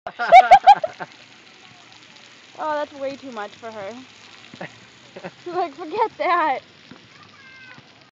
Oh, that's way too much for her. She's like, forget that.